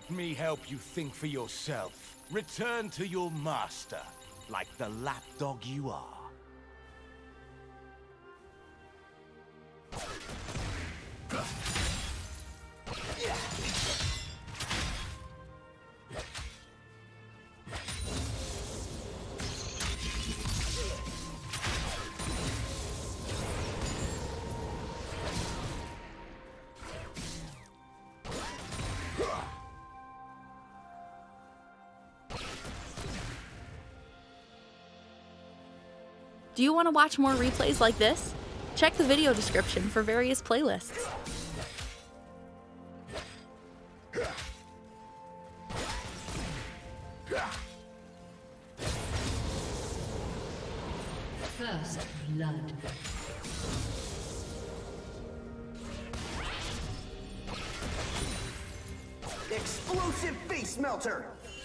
Let me help you think for yourself. Return to your master, like the lapdog you are. Do you want to watch more replays like this? Check the video description for various playlists. First blood. Explosive face melter!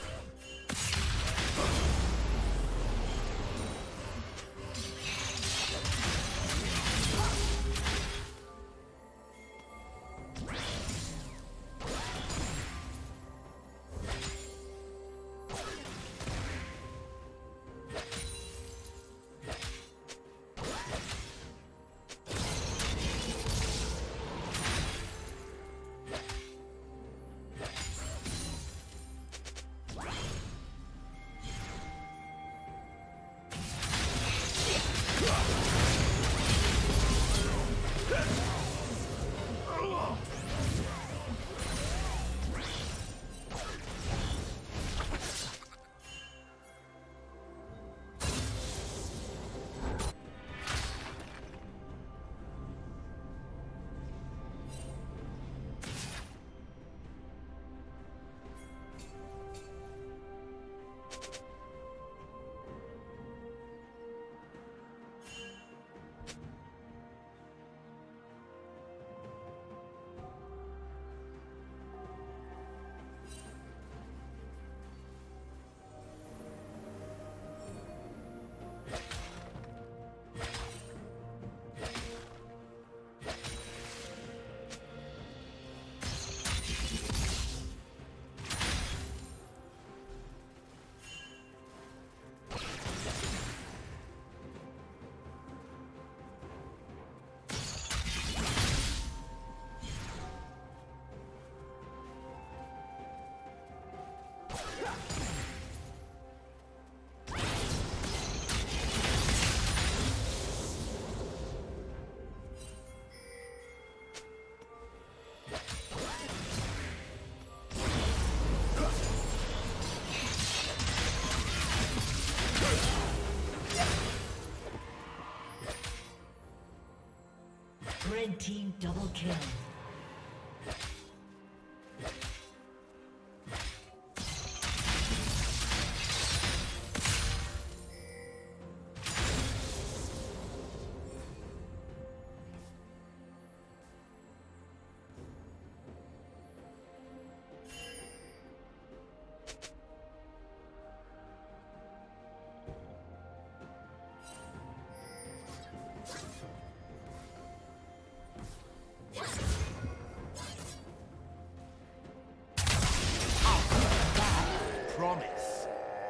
Red team double kill. Promise.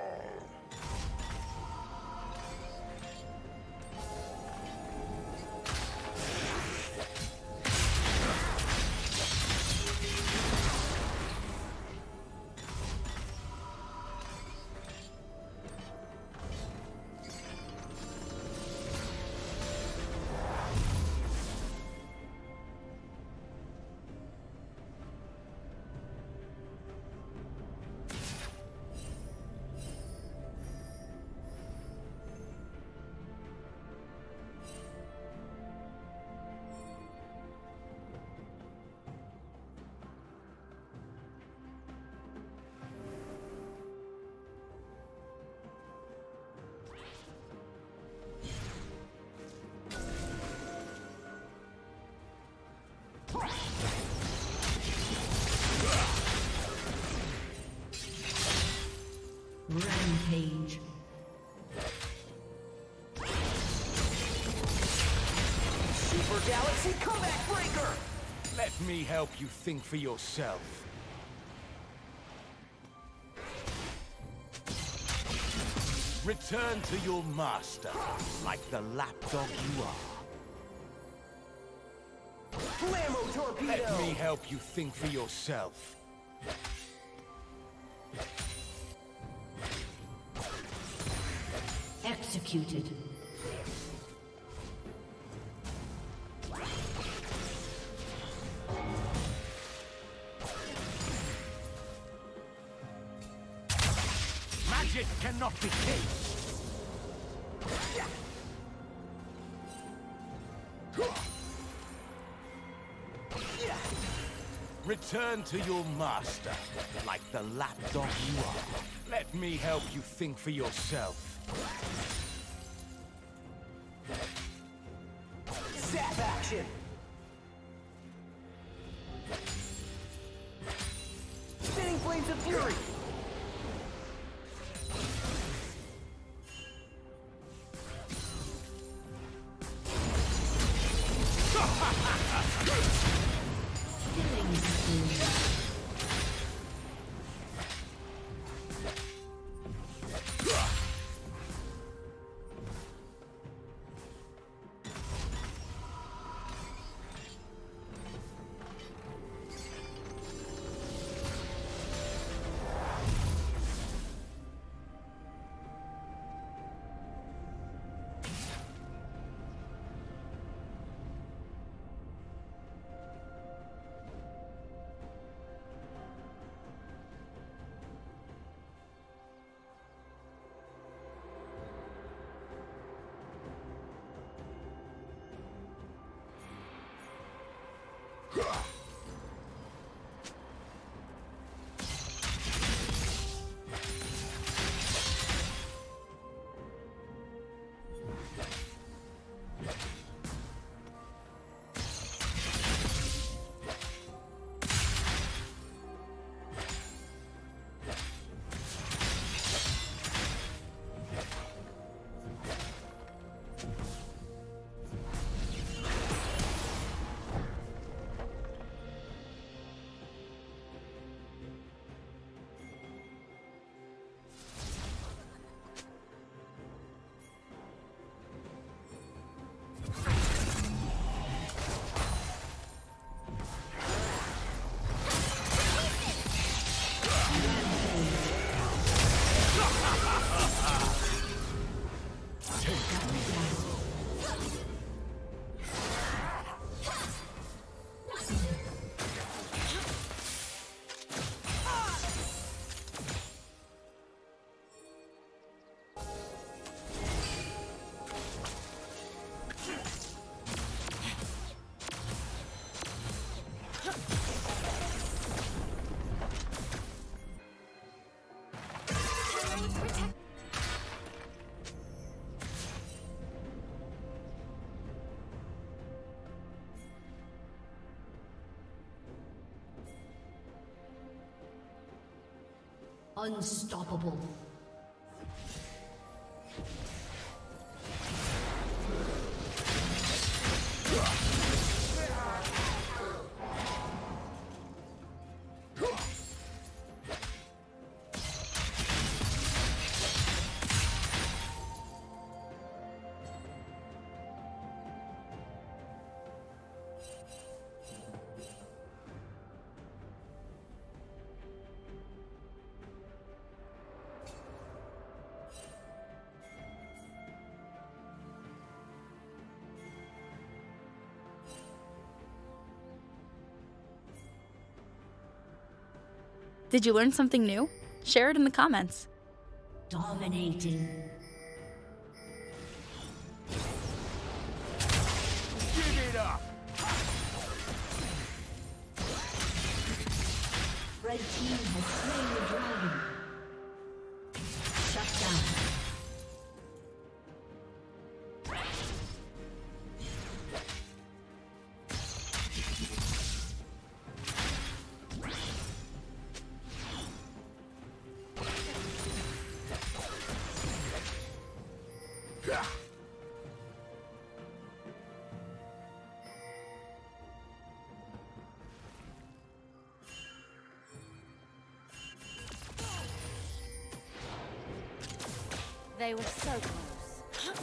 Rampage. Super Galaxy Comeback Breaker! Let me help you think for yourself. Return to your master, like the lapdog you are. Blammo torpedo! Let me help you think for yourself. Executed. Magic cannot be caged. Return to your master, like the lapdog you are. Let me help you think for yourself. Zap action! Spinning flames of fury! Killing spree. Unstoppable. Did you learn something new? Share it in the comments. Dominating. Give it up! Red team has slain the dragon. Shut down. They were so close.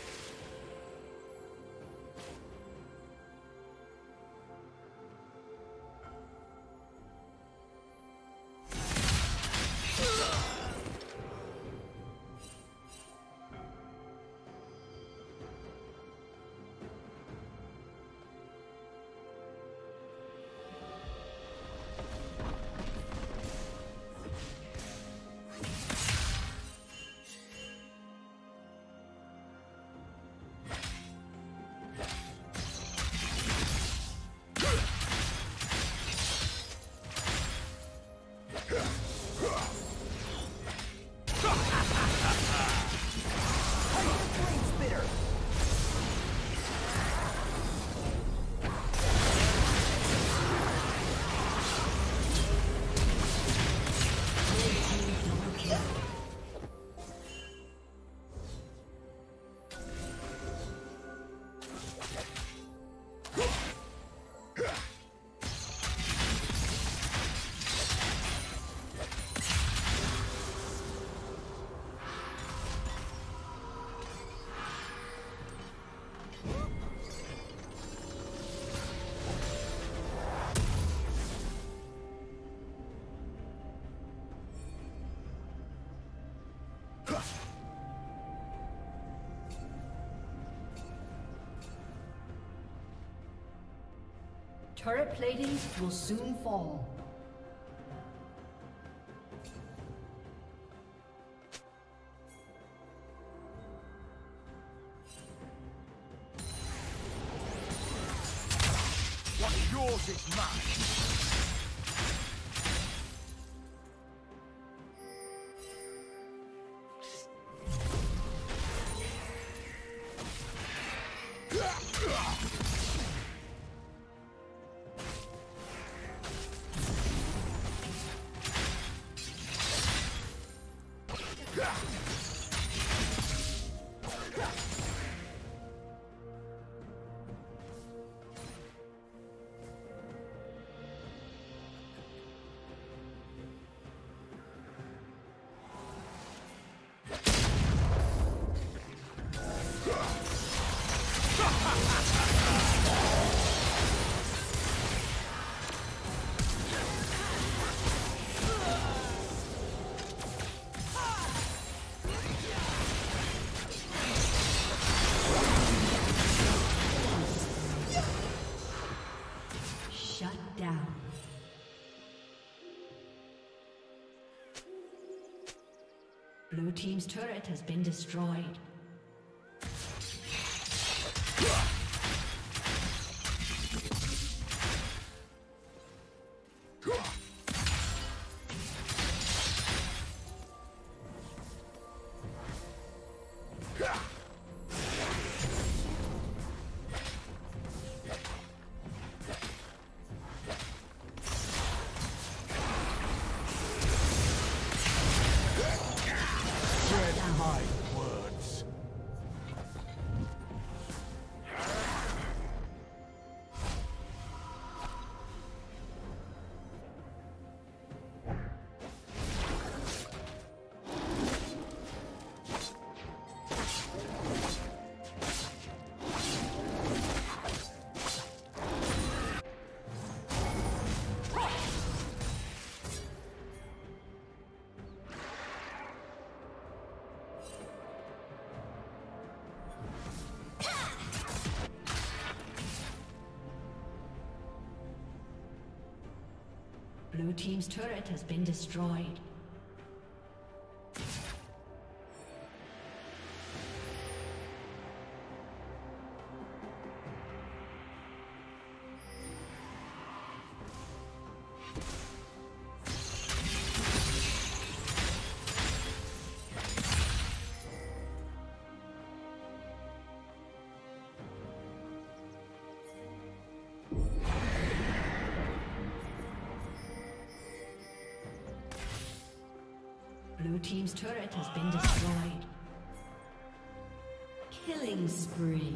Turret plating will soon fall. What's yours is mine. Blue team's turret has been destroyed. Blue team's turret has been destroyed. Blue team's turret has been destroyed. Killing spree.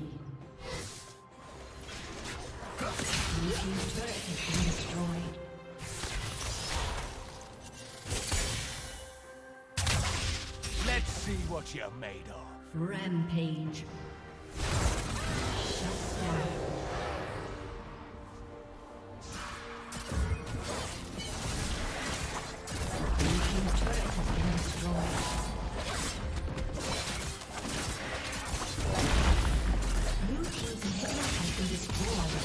Blue team's turret has been destroyed. Let's see what you're made of. Rampage. Shut down. Blue team's turret has been destroyed. Blue team's inhibitor has been destroyed.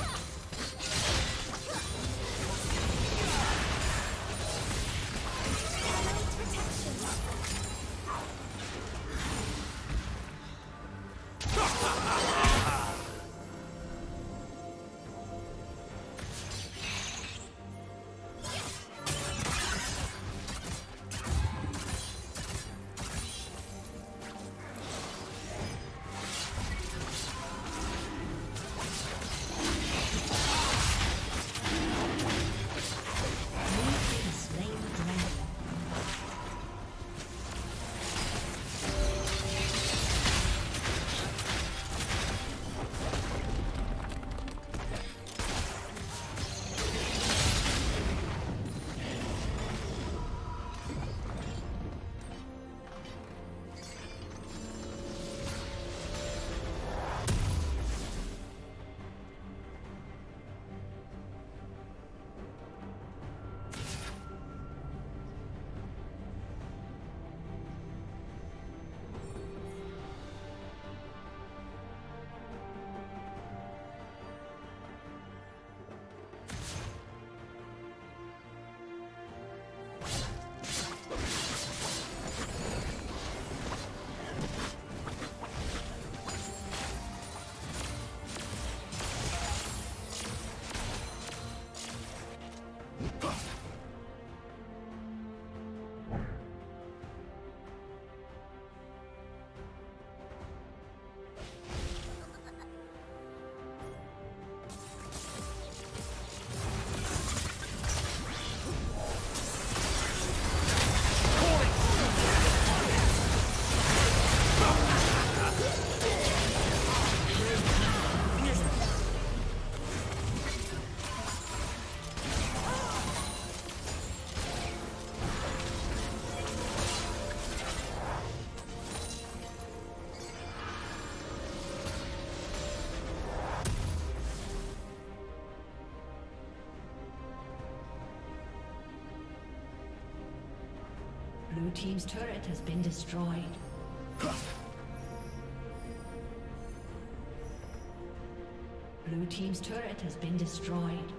Blue team's turret has been destroyed. Blue team's turret has been destroyed.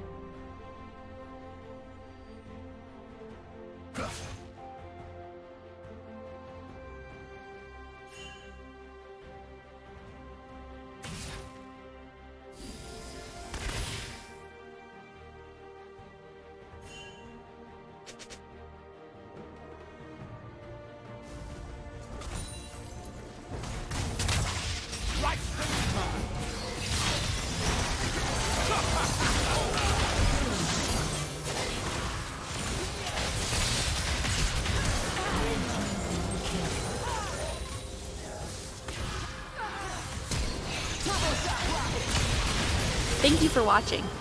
Thank you for watching.